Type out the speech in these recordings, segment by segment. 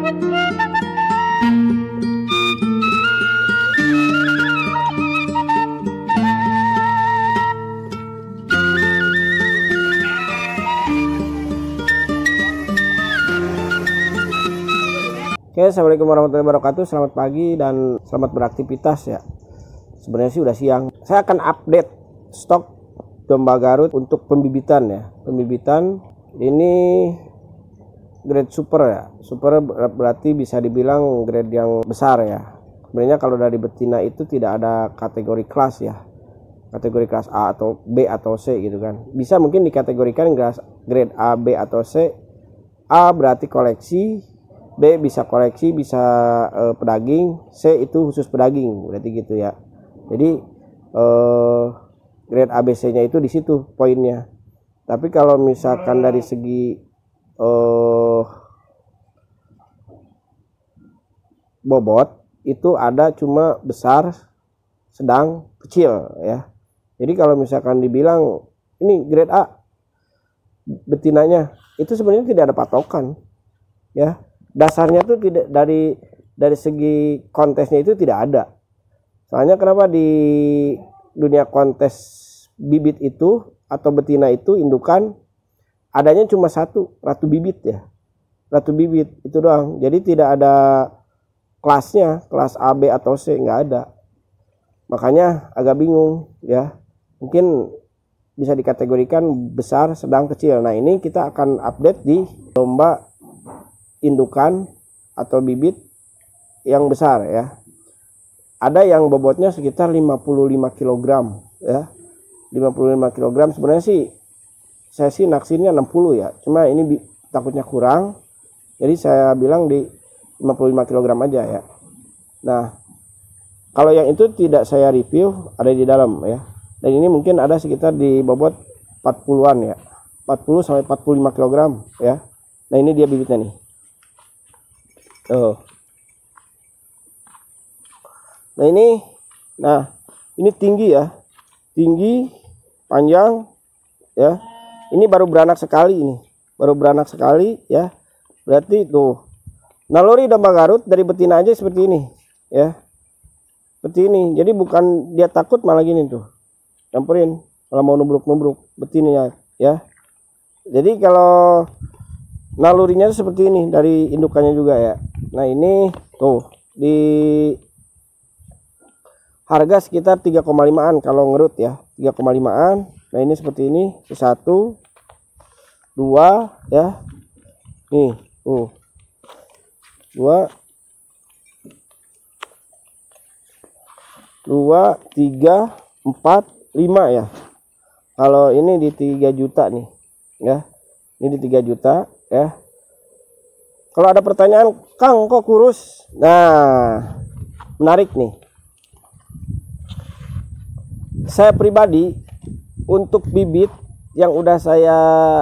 Oke, assalamualaikum warahmatullahi wabarakatuh. Selamat pagi dan selamat beraktivitas ya. Sebenarnya sih udah siang. Saya akan update stok domba Garut untuk pembibitan ya. Pembibitan ini grade super ya. Super berarti bisa dibilang grade yang besar ya. Sebenarnya kalau dari betina itu tidak ada kategori kelas ya. Kategori kelas A atau B atau C gitu kan. Bisa mungkin dikategorikan grade A, B atau C. A berarti koleksi, B bisa koleksi, bisa pedaging, C itu khusus pedaging, berarti gitu ya. Jadi grade ABC-nya itu di situ poinnya. Tapi kalau misalkan dari segi bobot itu ada cuma besar, sedang, kecil ya. Jadi kalau misalkan dibilang ini grade A betinanya, itu sebenarnya tidak ada patokan ya. Dasarnya tuh tidak dari segi kontesnya itu tidak ada. Soalnya kenapa di dunia kontes bibit itu atau betina itu indukan adanya cuma satu, ratu bibit ya. Ratu bibit itu doang. Jadi tidak ada kelasnya, kelas A, B atau C nggak ada. Makanya agak bingung ya. Mungkin bisa dikategorikan besar, sedang, kecil. Nah, ini kita akan update di domba indukan atau bibit yang besar ya. Ada yang bobotnya sekitar 55 kg ya. 55 kg sebenarnya sih saya sih naksirnya 60 ya. Cuma ini takutnya kurang. Jadi saya bilang di 55 kg aja ya. Nah, kalau yang itu tidak saya review, ada di dalam ya. Dan ini mungkin ada sekitar di bobot 40-an ya. 40 sampai 45 kg ya. Nah, ini dia bibitnya nih. Nah ini tinggi ya, tinggi, panjang ya. Ini baru beranak sekali, ini baru beranak sekali ya. Berarti tuh naluri domba Garut dari betina aja seperti ini ya, seperti ini. Jadi bukan dia takut, malah gini tuh, nyamperin, malah mau nubruk betinanya ya. Jadi kalau nalurinya seperti ini dari indukannya juga ya. Nah, ini tuh di harga sekitar 3,5an kalau ngerut ya, 3,5an. Nah, ini seperti ini, 1 2 ya. Nih, 2 3 4 5 ya. Kalau ini di 3 juta nih ya. Ini di 3 juta ya. Kalau ada pertanyaan, Kang kok kurus? Nah, menarik nih. Saya pribadi untuk bibit yang udah saya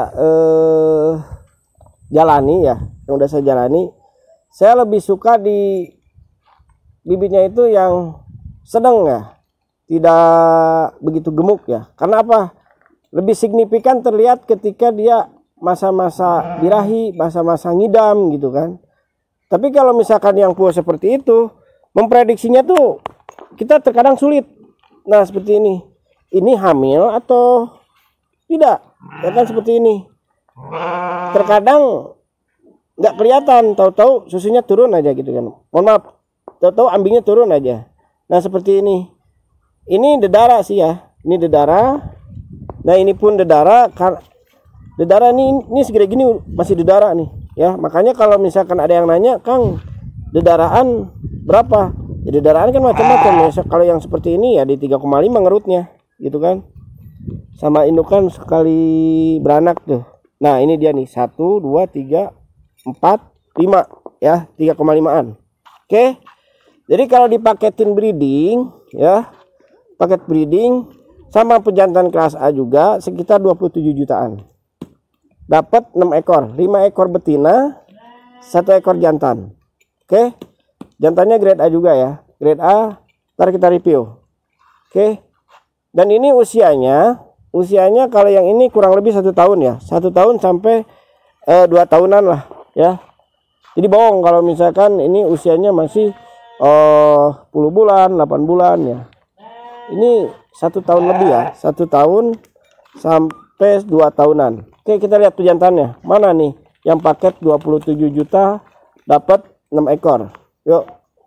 jalani ya, saya lebih suka di bibitnya itu yang sedang ya, tidak begitu gemuk ya. Karena apa? Lebih signifikan terlihat ketika dia masa-masa birahi, masa-masa ngidam gitu kan. Tapi kalau misalkan yang tua seperti itu, memprediksinya tuh kita terkadang sulit. Nah, seperti ini hamil atau tidak ya kan, seperti ini. Terkadang nggak kelihatan, tahu-tahu susunya turun aja gitu kan. Mohon maaf, tahu-tahu ambingnya turun aja. Nah, seperti ini dedara sih ya, ini dedara. Nah, ini pun dedara. Dedara ini segede gini masih dedara nih ya. Makanya kalau misalkan ada yang nanya, Kang dedaraan berapa ya, dedaraan kan macam-macam ya. Kalau yang seperti ini ya di 3,5 ngerutnya gitu kan, sama indukan sekali beranak tuh. Nah, ini dia nih, 1 2 3 4 5 ya, 3,5an. Oke, jadi kalau dipaketin breeding ya, paket breeding sama pejantan kelas A juga sekitar 27 jutaan. Dapat 6 ekor, 5 ekor betina, 1 ekor jantan. Oke, jantannya grade A juga ya, grade A. Ntar kita review. Oke, dan ini usianya kalau yang ini kurang lebih 1 tahun ya, 1 tahun sampai 2 tahunan lah ya. Jadi bohong kalau misalkan ini usianya masih 10 bulan, 8 bulan ya. Ini 1 tahun lebih ya, 1 tahun sampai 2 tahunan. Oke, kita lihat pejantannya. Mana nih yang paket 27 juta dapat 6 ekor. Yuk.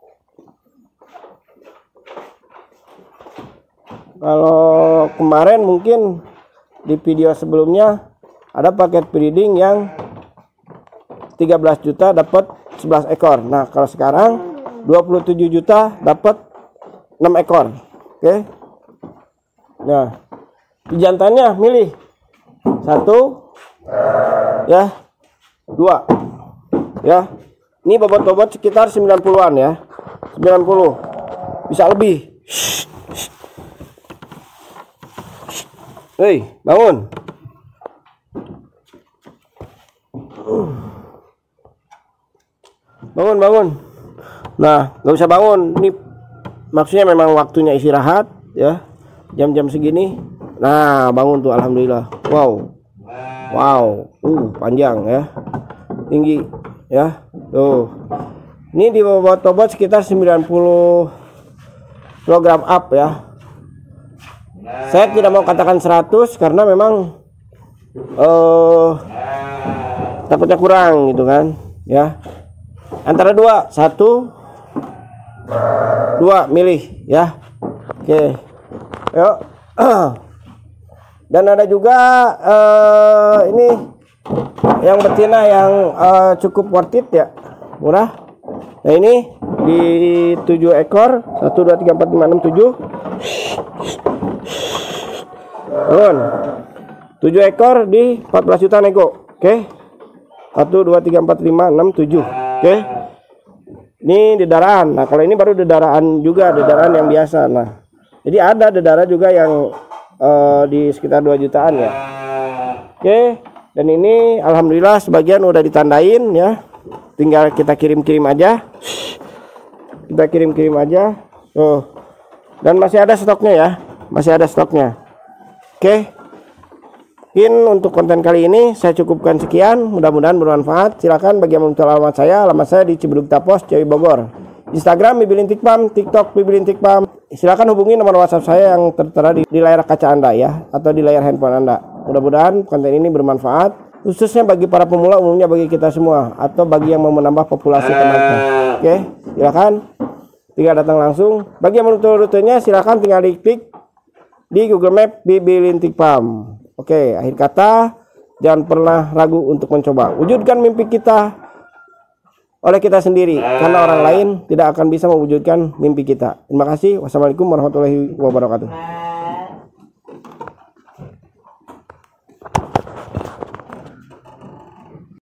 Kalau kemarin mungkin di video sebelumnya ada paket breeding yang 13 juta dapat 11 ekor. Nah, kalau sekarang 27 juta dapat 6 ekor. Oke. Nah, jantannya milih 1 ya, 2 ya. Ini bobot-bobot sekitar 90-an ya. 90. Bisa lebih. Hei, bangun. Bangun. Nah, nggak usah bangun. Ini maksudnya memang waktunya istirahat ya. Jam-jam segini. Nah, bangun tuh, alhamdulillah. Wow, panjang ya. Tinggi ya. Tuh. Ini di bobot-bobot sekitar 90 kg up ya. Saya tidak mau katakan 100 karena memang takutnya kurang gitu kan ya. Antara 2, 1 2 milih ya. Oke. Yuk. Dan ada juga ini yang betina yang cukup worth it ya, murah. Nah, ini di 7 ekor, 1 2 3 4 5 6 7. Bangun. 7 ekor di 14 juta nego. Oke. 1 2 3 4 5 6 7. Oke. Ini dedaraan. Nah, kalau ini baru dedaraan juga, dedaraan yang biasa. Nah, jadi ada dedara juga yang di sekitar 2 jutaan ya. Oke. Dan ini alhamdulillah sebagian udah ditandain ya. Tinggal kita kirim-kirim aja. Kita kirim-kirim aja. Tuh. Dan masih ada stoknya ya. Masih ada stoknya. Oke. Mungkin untuk konten kali ini saya cukupkan sekian. Mudah-mudahan bermanfaat. Silakan bagi yang mau alamat saya. Alamat saya di Cibedug Tapos, Ciawi Bogor. Instagram Bibilintikpam, TikTok Bibilintikpam. Silakan hubungi nomor WhatsApp saya yang tertera di layar kaca Anda ya, atau di layar handphone Anda. Mudah-mudahan konten ini bermanfaat, khususnya bagi para pemula, umumnya bagi kita semua, atau bagi yang mau menambah populasi ternaknya. Oke, silakan tinggal datang langsung. Bagi yang menentukan rutenya, silakan tinggal diklik di Google Map Bibilintikpam. Oke, akhir kata, jangan pernah ragu untuk mencoba. Wujudkan mimpi kita oleh kita sendiri, karena orang lain tidak akan bisa mewujudkan mimpi kita. Terima kasih. Wassalamualaikum warahmatullahi wabarakatuh.